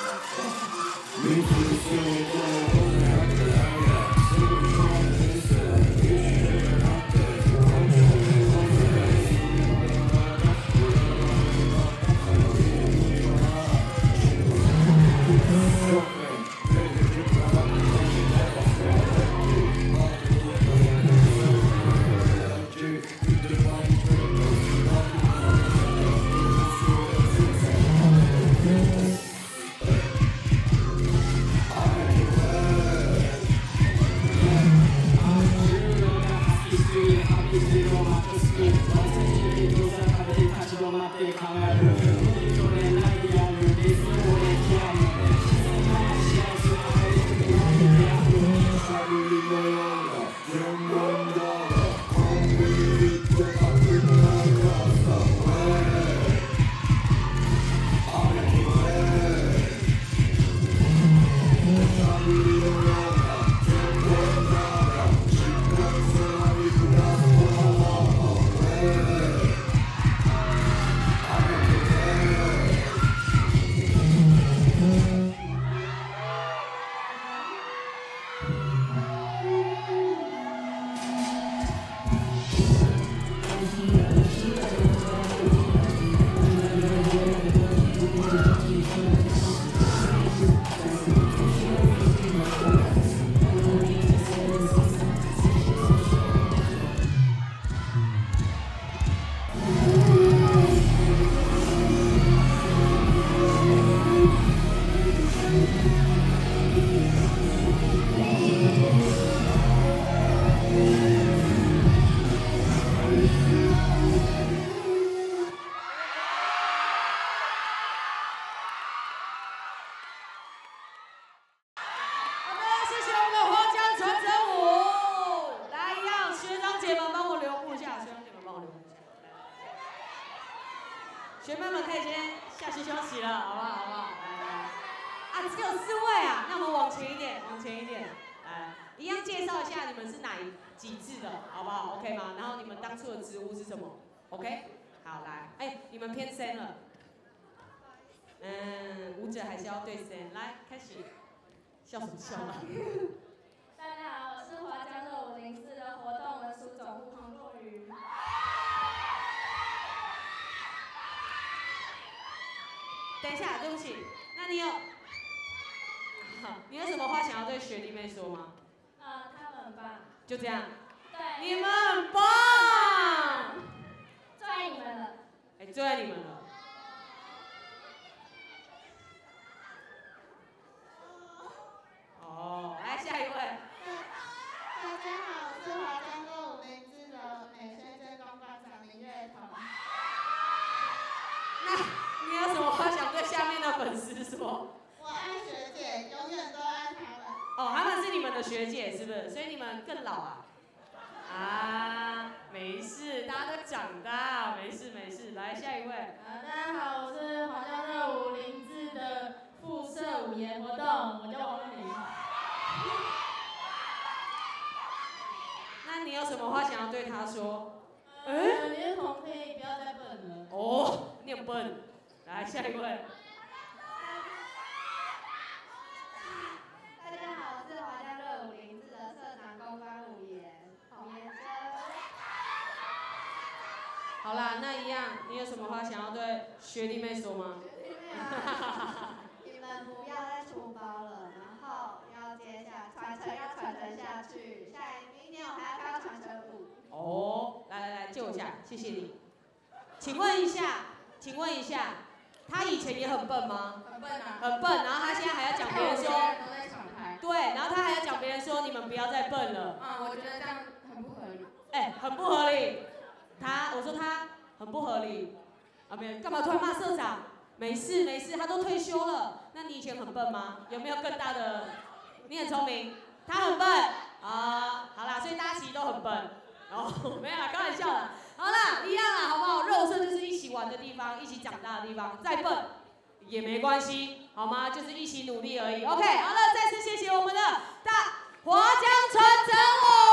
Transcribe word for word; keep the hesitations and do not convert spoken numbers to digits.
学妹们可以先下去休息了，好不好？好不好？来来，啊，只有四位啊，那我们往前一点，往前一点，来，一样介绍一下你们是哪几次的，好不好 ？OK 吗？然后你们当初的职务是什么 ？OK？ 好，来，哎，你们偏深了，嗯，舞者还是要对深，来，开始，笑什么笑啊？ 大家好，我是华江热舞零四的活动文书总务黄若瑜。 等一下，对不起，那你有，好，你有什么话想要对学弟妹说吗？ 呃，他们很棒。 就这样。 对。 你们很棒。 最爱你们了。 哎，最爱你们了。哦，来下一位。 大家好，我是华江热舞零四的美宣街公广场林月彤。 那。你有什么话想对下面的粉丝说？ 我爱学姐，永远都爱他们。 哦，他们是你们的学姐，是不是？所以你们更老啊？啊，没事，大家都长大，没事没事。来下一位。 啊，大家好，我是华江热舞零四的附设舞研活动，我叫王若琳。 那你有什么话想要对他说？ 哎、呃，林彤可以不要再笨了。 哦，你很笨。来下一位。 大家好，我是华江热舞零四的社长公关舞研洪妍珍。 好啦，那一样，你有什么话想要对学弟妹说吗？ 学弟妹啊，你们不要再出包了，然后要接下传承，要传承下去。下一明年我还要教传承舞。 哦，来来来，借我一下，谢谢你。请问一下，请问一下。他以前也很笨吗？ 很笨啊， 很笨，然后他现在还要讲别人说， 都在敞开。 对，然后他还要讲别人说你们不要再笨了。 啊、嗯，我觉得这样很不合理。 哎、欸，很不合理。他，我说他很不合理。啊，没有，干嘛突然骂社长？没事没事，他都退休了。那你以前很笨吗？有没有更大的？你很聪明，他很笨啊。好啦，所以大家其实都很笨。哦，没有啦，开玩笑的。好啦，一样啦，好不好？肉身就是一起玩的地方，一起长大的地方。再笨也没关系，好吗？就是一起努力而已。OK， 好了，再次谢谢我们的大华江传承舞。